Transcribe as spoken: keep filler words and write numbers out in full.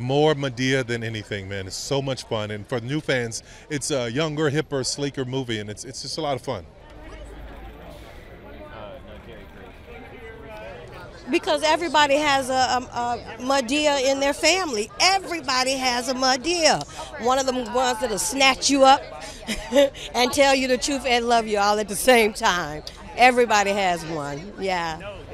more Madea than anything, man. It's so much fun, and for new fans, it's a younger, hipper, sleeker movie, and it's it's just a lot of fun. Because everybody has a, a, a Madea in their family. Everybody has a Madea. One of them ones that'll snatch you up and tell you the truth and love you all at the same time. Everybody has one, yeah.